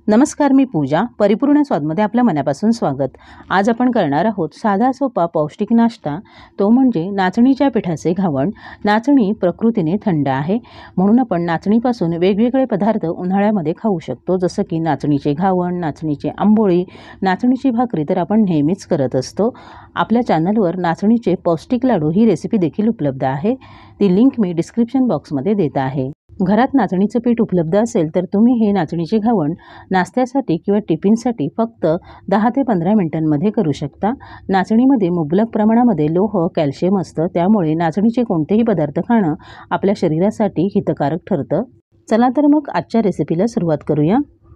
नमस्कार, मी पूजा. परिपूर्ण स्वादमध्ये आपल्या मनापासून स्वागत. आज आपण करणार आहोत साधा सोपा पौष्टिक नाश्ता, तो म्हणजे नाचणीच्या पिठाचे घावण. नाचणी प्रकृतीने थंड आहे, म्हणून आपण नाचणीपासून वेगवेगळे पदार्थ उन्हाळ्यामध्ये खाऊ शकतो, जसं की नाचणीचे घावण, नाचणीचे आंबोळी, नाचणीची भाकरी तर आपण नेहमीच करत असतो. आपल्या चॅनलवर नाचणीचे पौष्टिक लाडू ही रेसिपी देखील उपलब्ध आहे. ती लिंक मी डिस्क्रिप्शन बॉक्समध्ये देत आहे. घरात नाचणीचं पीठ उपलब्ध असेल तर तुम्ही हे नाचणीचे घावण नाश्त्यासाठी किंवा टिफिनसाठी फक्त 10 ते 15 मिनिटांमध्ये करू शकता. नाचणीमध्ये मुबलक प्रमाणामध्ये लोह, कॅल्शियम असतं, त्यामुळे नाचणीचे कोणतेही पदार्थ खाणं आपल्या शरीरासाठी हितकारक ठरतं. चला तर मग आजच्या रेसिपीला सुरुवात करूया.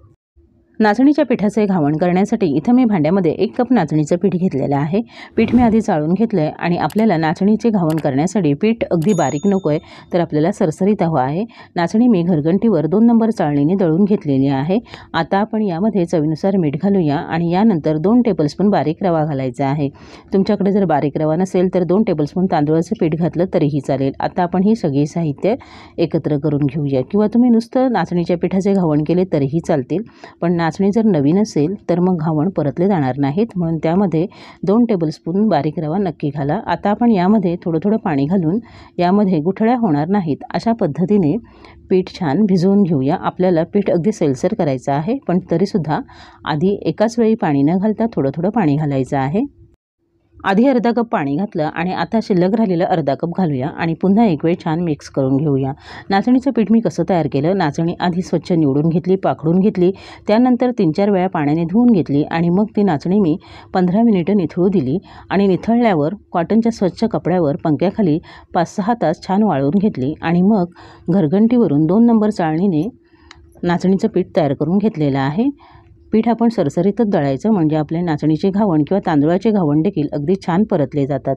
नाचणीच्या पिठाचे घावण करण्यासाठी इथं मी भांड्यामध्ये 1 कप नाचणीचं पीठ घेतलेलं आहे. पीठ मी आधी चाळून घेतलं आहे आणि आपल्याला नाचणीचे घावण करण्यासाठी पीठ अगदी बारीक नको आहे, तर आपल्याला सरसरीत हवं आहे. नाचणी मी घरघंटीवर 2 नंबर चाळणीने दळून घेतलेली आहे. आता आपण यामध्ये चवीनुसार मीठ घालूया आणि यानंतर 2 टेबलस्पून बारीक रवा घालायचा आहे. तुमच्याकडे जर बारीक रवा नसेल तर 2 टेबलस्पून तांदूळाचं पीठ घातलं तरीही चालेल. आता आपण ही सगळी साहित्य एकत्र करून घेऊया, किंवा तुम्ही नुसतं नाचणीच्या पिठाचे घावण केले तरीही चालतील. पण नाचणी जर नवीन असेल तर मग घावण परतले जाणार नाहीत, म्हणून त्यामध्ये 2 टेबलस्पून बारीक रवा नक्की घाला. आता आपण यामध्ये थोडं थोडं पाणी घालून यामध्ये गुठळ्या होणार नाहीत अशा पद्धतीने पीठ छान भिजवून घेऊया. आपल्याला पीठ अगदी सैलसर करायचं आहे, पण तरीसुद्धा आधी एकाच वेळी पाणी न घालता थोडं थोडं पाणी घालायचं आहे. आधी अर्धा कप पाणी घातलं आणि आता शिल्लक राहिलेलं अर्धा कप घालूया आणि पुन्हा एक वेळ छान मिक्स करून घेऊया. नाचणीचं पीठ मी कसं तयार केलं, नाचणी आधी स्वच्छ निवडून घेतली, पाखडून घेतली, त्यानंतर 3-4 वेळा पाण्याने धुवून घेतली आणि मग ती नाचणी मी 15 मिनिटं निथळू दिली आणि निथळल्यावर कॉटनच्या स्वच्छ कपड्यावर पंख्याखाली 5-6 तास छान वाळवून घेतली आणि मग घरघंटीवरून 2 नंबर चाळणीने नाचणीचं पीठ तयार करून घेतलेलं आहे. पीठ आपण सरसरीतच दळायचं, म्हणजे आपले नाचणीचे घावण किंवा तांदूळाचे घावण देखील अगदी छान परतले जातात.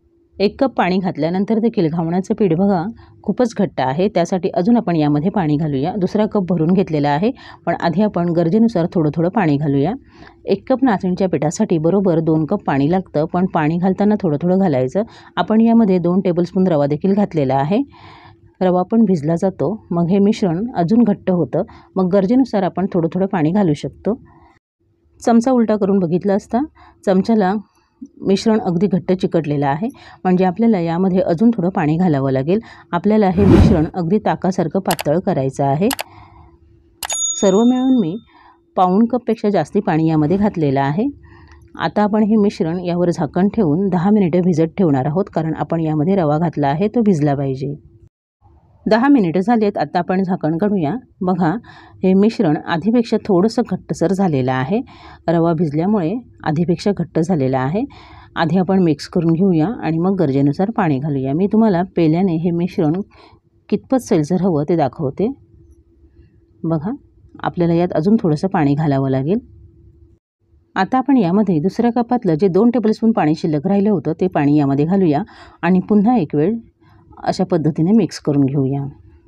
1 कप पाणी घातल्यानंतर देखील घावणाचं पीठ बघा खूपच घट्ट आहे, त्यासाठी अजून आपण यामध्ये पाणी घालूया. दुसरा कप भरून घेतलेला आहे, पण आधी आपण गरजेनुसार थोडं थोडं पाणी घालूया. 1 कप नाचणीच्या पिठासाठी बरोबर 2 कप पाणी लागतं, पण पाणी घालताना थोडं थोडं घालायचं. आपण यामध्ये 2 टेबलस्पून रवा देखील घातलेला आहे. रवा पण भिजला जातो, मग हे मिश्रण अजून घट्ट होतं. मग गरजेनुसार आपण थोडं थोडं पाणी घालू शकतो. चमचा उलटा करून बघितला असता चमच्याला मिश्रण अगदी घट्ट चिकटलेलं आहे, म्हणजे आपल्याला यामध्ये अजून थोडं पाणी घालावं लागेल. आपल्याला हे मिश्रण अगदी ताकासारखं पातळ करायचं आहे. सर्व मिळून मी पाऊण कपपेक्षा जास्ती पाणी यामध्ये घातलेलं आहे. आता आपण हे मिश्रण यावर झाकण ठेवून 10 मिनिटं भिजत ठेवणार आहोत, कारण आपण यामध्ये रवा घातला आहे, तो भिजला पाहिजे. 10 मिनिटं झालेत. आता आपण झाकण काढूया. बघा, हे मिश्रण आधीपेक्षा थोडंसं घट्टसर झालेलं आहे. रवा भिजल्यामुळे आधीपेक्षा घट्ट झालेला आहे. आधी आपण मिक्स करून घेऊया आणि मग गरजेनुसार पाणी घालूया. मी तुम्हाला पेल्याने हे मिश्रण कितपत सैलसर हवं ते दाखवते. बघा, आपल्याला यात अजून थोडंसं पाणी घालावं लागेल. आता आपण यामध्ये दुसऱ्या कपातलं जे 2 टेबलस्पून पाणी शिल्लक राहिलं होतं ते पाणी यामध्ये घालूया आणि पुन्हा एक वेळ अशा पद्धतीने मिक्स करून घेऊया.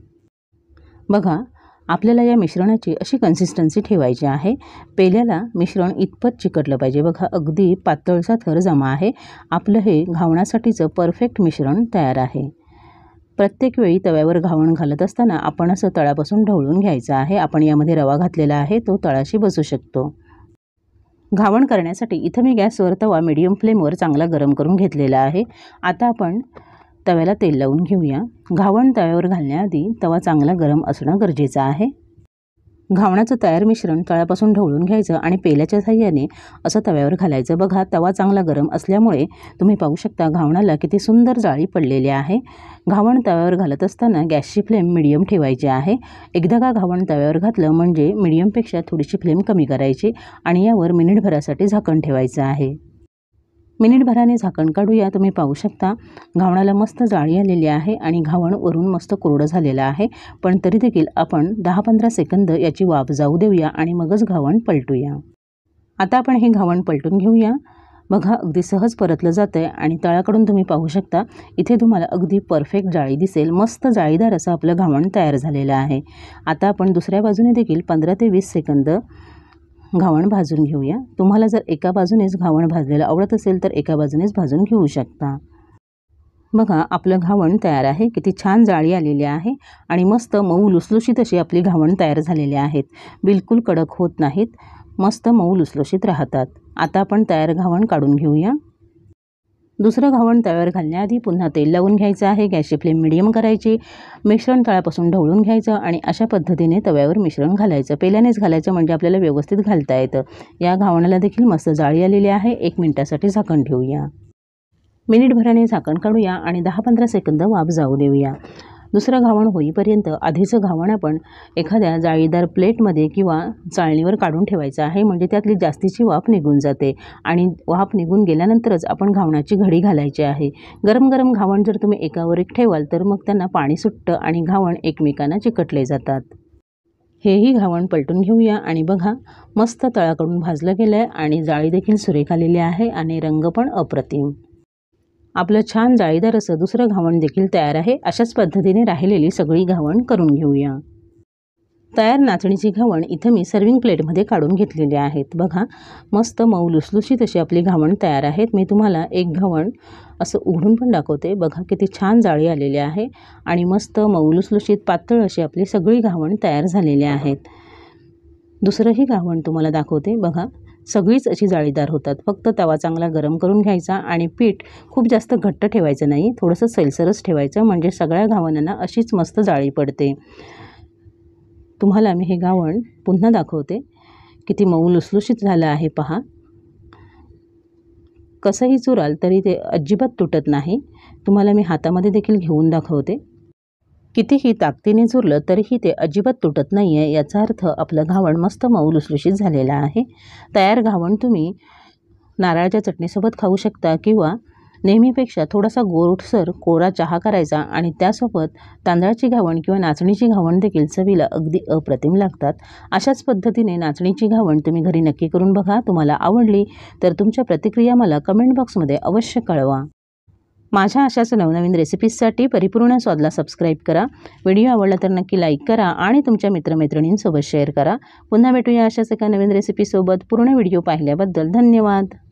बघा, आपल्याला या मिश्रणाची अशी कन्सिस्टन्सी ठेवायची आहे. पेल्याला मिश्रण इतपत चिकटलं पाहिजे. बघा, अगदी पातळसा थर जमा आहे. आपलं हे घावणासाठीचं परफेक्ट मिश्रण तयार आहे. प्रत्येक वेळी तव्यावर घावण घालत असताना आपण असं तळापासून ढवळून घ्यायचं आहे. आपण यामध्ये रवा घातलेला आहे, तो तळाशी बसू शकतो. घावण करण्यासाठी इथं मी गॅसवर तवा मीडियम फ्लेमवर चांगला गरम करून घेतलेला आहे. आता आपण तव्याला तेल लावून घेऊया. घावण तव्यावर घालण्याआधी तवा चांगला गरम असणं गरजेचं आहे. घावणाचं तयार मिश्रण तळापासून ढवळून घ्यायचं आणि पेल्याच्या साहाय्याने असं तव्यावर घालायचं. बघा, तवा चांगला गरम असल्यामुळे तुम्ही पाहू शकता घावणाला किती सुंदर जाळी पडलेली आहे. घावण तव्यावर घालत असताना गॅसची फ्लेम मीडियम ठेवायची आहे. एकदा का घावण तव्यावर घातलं म्हणजे मीडियमपेक्षा थोडीशी फ्लेम कमी करायची आणि यावर मिनिटभरासाठी झाकण ठेवायचं आहे. मिनिटभराने झाकण काढूया. तुम्ही पाहू शकता घावणाला मस्त जाळी आलेली आहे आणि घावण वरून मस्त कोरडं झालेलं आहे, पण तरी देखील आपण 10-15 सेकंद याची वाफ जाऊ देऊया आणि मगच घावण पलटूया. आता आपण हे घावण पलटून घेऊया. बघा, अगदी सहज परतलं जातं आहे आणि तळाकडून तुम्ही पाहू शकता इथे तुम्हाला अगदी परफेक्ट जाळी दिसेल. मस्त जाळीदार असं आपलं घावण तयार झालेलं आहे. आता आपण दुसऱ्या बाजूने देखील 15 ते 20 सेकंद घावण भाजून घेऊया. तुम्हाला जर एका बाजूनेच घावण भाजलेलं आवडत असेल तर एका बाजूनेच भाजून घेऊ शकता. बघा आपलं घावण तयार आहे. किती छान जाळी आलेली आहे आणि मस्त मऊ लुसलुशीत अशी आपली घावण तयार झालेली आहेत. बिलकुल कडक होत नाहीत, मस्त मऊ लुसलुशीत राहतात. आता आपण तयार घावण काढून घेऊया. दुसरं घावण तव्यावर घालण्याआधी पुन्हा तेल लावून घ्यायचं आहे. गॅसची फ्लेम मिडियम करायची. मिश्रण तळापासून ढवळून घ्यायचं आणि अशा पद्धतीने तव्यावर मिश्रण घालायचं. पहिल्यानेच घालायचं म्हणजे आपल्याला व्यवस्थित घालता येतं. या घावणाला देखील मस्त जाळी आलेली आहे. 1 मिनिटासाठी झाकण ठेवूया. मिनिटभराने झाकण काढूया आणि 10-15 सेकंद वाफ जाऊ देऊया. दुसरं घावण होईपर्यंत आधीचं घावण आपण एखाद्या जाळीदार प्लेटमध्ये किंवा चाळणीवर काढून ठेवायचं आहे, म्हणजे त्यातली जास्तीची वाफ निघून जाते आणि वाफ निघून गेल्यानंतरच आपण घावणाची घडी घालायची आहे. गरम गरम घावण जर तुम्ही एकावर एक ठेवाल तर मग त्यांना पाणी सुटतं आणि घावण एकमेकांना चिकटले जातात. हेही घावण पलटून घेऊया आणि बघा मस्त तळाकडून भाजलं गेलं आहे आणि जाळी देखील सुरेख आलेली आहे आणि रंग पण अप्रतिम. आपलं छान जाळीदार असं दुसरं घावण देखील तयार आहे. अशाच पद्धतीने राहिलेली सगळी घावण करून घेऊया. तयार नाचणीची घावण इथं मी सर्विंग प्लेटमध्ये काढून घेतलेली आहेत. बघा मस्त मऊ लुसलुशीत अशी आपली घावण तयार आहेत. मी तुम्हाला एक घावण असं उघडून पण दाखवते. बघा किती छान जाळी आलेली आहे आणि मस्त मऊ लुसलुशीत पातळ अशी आपली सगळी घावण तयार झालेली आहेत. दुसरंही घावण तुम्हाला दाखवते. बघा सगळीच अशी जाळीदार होतात. फक्त तवा चांगला गरम करून घ्यायचा आणि पीठ खूप जास्त घट्ट ठेवायचं नाही, थोडंसं सैलसरच ठेवायचं, म्हणजे सगळ्या घावणांना अशीच मस्त जाळी पडते. तुम्हाला मी हे घावण पुन्हा दाखवते. किती मऊ लुसलुशीत झालं आहे पहा. कसंही चुराल तरी ते अजिबात तुटत नाही. तुम्हाला मी हातामध्ये देखील घेऊन दाखवते. कितीही ताकदीने चुरलं तरीही ते अजिबात तुटत नाही आहे. याचा अर्थ आपलं घावण मस्त मऊ लुसलुशीत झालेलं आहे. तयार घावण तुम्ही नारळाच्या चटणीसोबत खाऊ शकता किंवा नेहमीपेक्षा थोडासा गोडसर कोरा चहा करायचा आणि त्यासोबत तांदळाची घावण किंवा नाचणीची घावण देखील चवीला अगदी अप्रतिम लागतात. अशाच पद्धतीने नाचणीची घावण तुम्ही घरी नक्की करून बघा. तुम्हाला आवडली तर तुमच्या प्रतिक्रिया मला कमेंट बॉक्समध्ये अवश्य कळवा. माझ्या अशाच नवनवीन रेसिपीजसाठी परिपूर्ण स्वादला सबस्क्राईब करा. व्हिडिओ आवडला तर नक्की लाईक करा आणि तुमच्या मित्रमैत्रिणींसोबत शेअर करा. पुन्हा भेटूया अशाच एका नवीन रेसिपीसोबत. पूर्ण व्हिडिओ पाहिल्याबद्दल धन्यवाद.